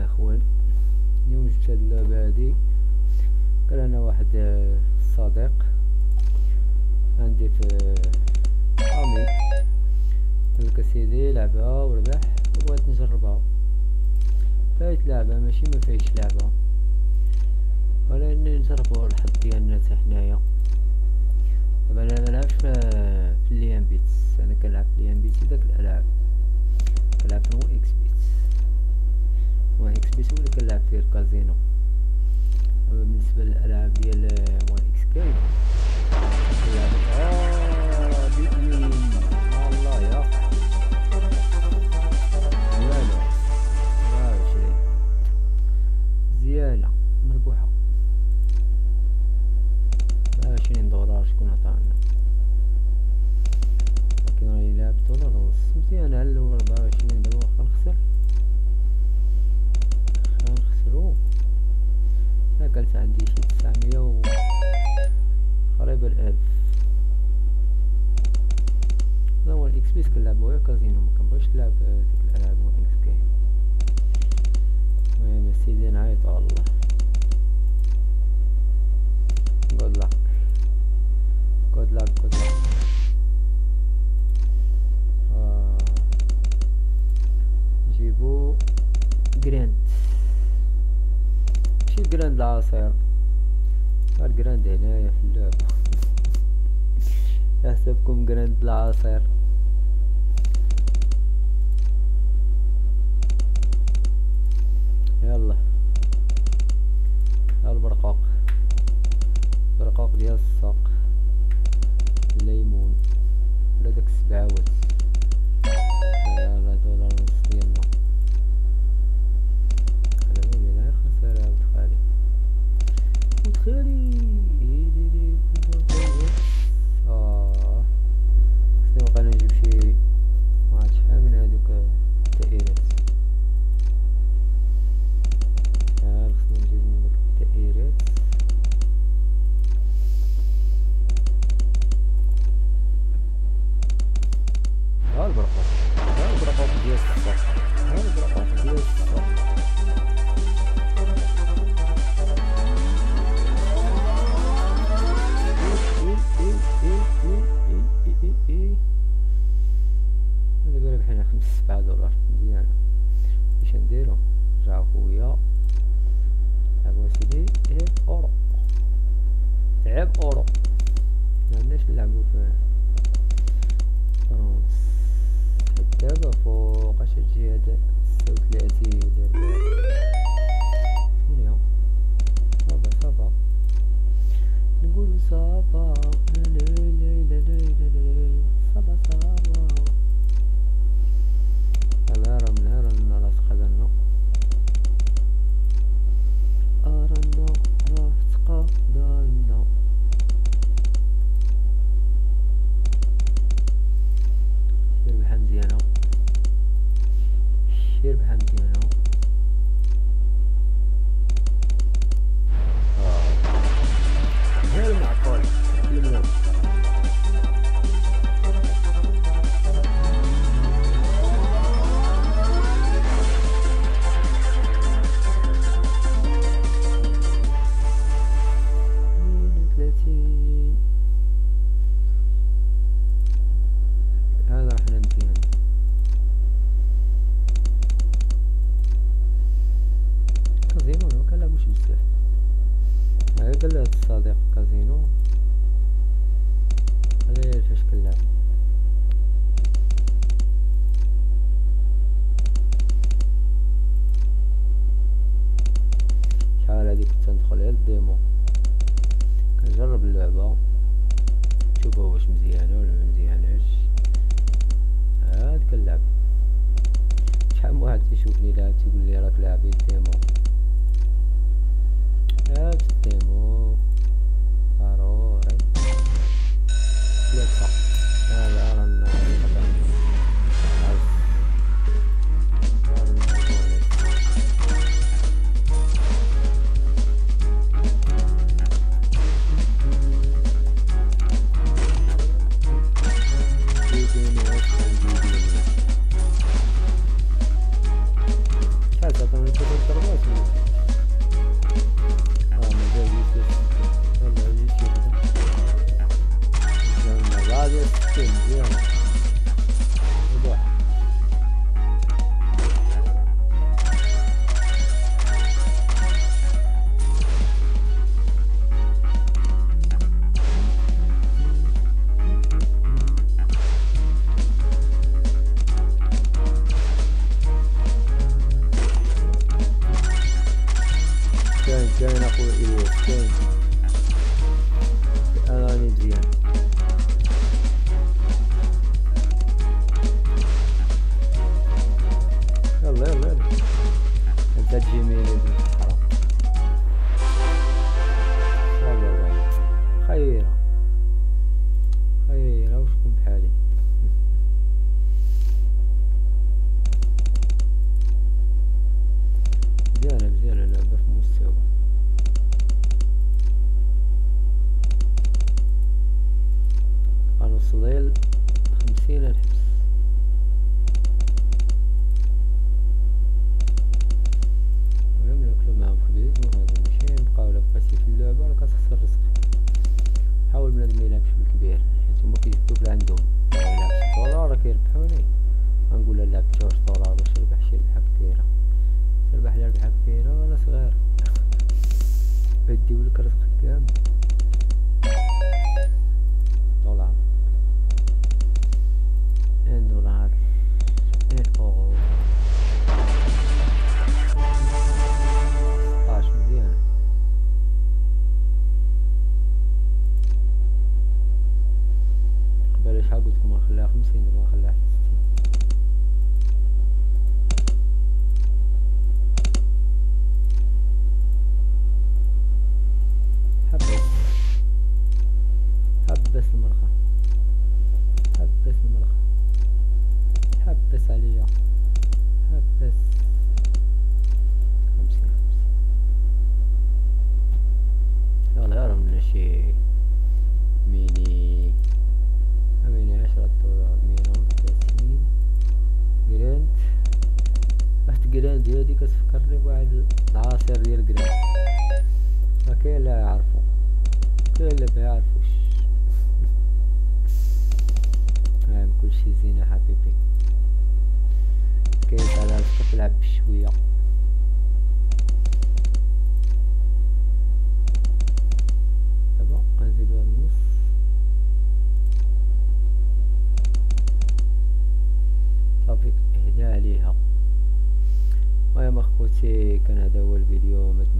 اخوان، اليوم جبت هاد اللعبة هادي. قال انا واحد الصديق عندي في امي، قالك اسيدي لعبها وربح وبغيت نجربها. فايت لعبة ماشي ما فيهش لعبة، ولكن نجربو الحظ ديالنا حتى حنايا. دابا انا ملعبش في ليام بيتس، انا كنلعب في ليام بيتس داك الالعاب، كنلعب في هو اكس بيتس. هو اكس بيتس هو اللي كنلعب فيه الكازينو. اما بالنسبة للالعاب ديال هو اكس كاي بيتوين والله يا زيانة 24 زيانة مربوحة 20 دولار. شكون عطانا؟ لكن راني لعبت دولار ونص مزيانة. على الأول 24 دابا واخا نخسرو. لا كانت عندي شي 900 و قريبة ل1000. هذا هو الاكس بيس كنلعبو غير كازينو، مكنبغيش نلعب ديك الالعاب هو اكس كاي. المهم سيدي نعيطو على الله. good luck good luck good luck. نجيبو جراند، ماشي جراند العصير، الجراند هنايا في اللعبة. يحسبكم جراند العصير. يلا البرقوق، برقوق ديال السوق، الليمون ولا داك السبعاوات. يلا دولار ونص ديالنا. خلينا من غير خسارة ودخالي خصني وقيلا نجيب شي شحال من هادوك الدائرات. خصنا نجيب من دوك الدائرات. ها البرقوق، ها البرقوق ديال السوق، ها البرقوق ديال السوق. هذا قال بحال 7 دولار مزيانة. اش نديرو؟ رجعو خويا لعبو سيدي عيب اورو، عيب اورو. معندناش نلعبو في فرنسا حتى دابا. فوق اش تجي هدا 36 ولا 40 صافا صافا نقولو صافا صافا صافا. هرنا راس خدنا راه تقدرنا. شي ربحة مزيانة، شي ربحة مزيانة. غير معقول المهم. هذا راح نمزيان. كازينو انا مكنلعبوش بزاف. هاي قال هاد الصديق كازينو هذا فاش كنلعب. شحال هادي كنت ندخل غير الديمو، كنجرب اللعبة نشوفها واش مزيانة ولا ممزياناش. عاد كنلعب. شحال من واحد تيشوفني لاعب تيقولي راك لاعبي الديمو. لعبت الديمو ضروري 3. هذا رانا شحال تعطوني 3 ضرب كاين مزيان وضوح. كاين اخويا الياس، كاين اغاني مزيان. يلا يلا يلا انت تجيني الحرام. صافي خيره خيره وشكون بحالي. مزيانه مزيانه اللعبه في مستوى. نص ديال 50 الحبس. المهم ناكلو معاهم خبيز وهذا ماشي نبقاو. لا بقيتي في اللعبة راه كتخسر رزقك. حاول بنادم ميلعبش بالكبير حيت هما كيجبدوك لعندهم. يلعب شي دولار راه كيربحوني، غنقول لا لعبت واش دولار باش ربح شي ربحة كبيرة. تربح لا ربحة كبيرة ولا صغيرة بديولك رزقك كامل. دولار $1 €1 16 مزيانة. قبل شحال قلتلكم غنخليها 50 دابا غنخليها حتى 60. حبس المرخى، حبس المرخى، حبس عليا، حبس 50. يلا يا راه شي ميني 10 دولار، مينون 30 جراند. واحد جراند هادي كتفكرني بواحد العصير ديال جراند، ما كاين لا يعرفو، كاين لا ميعرفوش. هاهم كلشي زينة حبيبي، كاين على رزقك تلعب بشوية. دابا غنزيدو هاد النص. صافي هدا عليها. المهم اخوتي كان هذا هو الفيديو.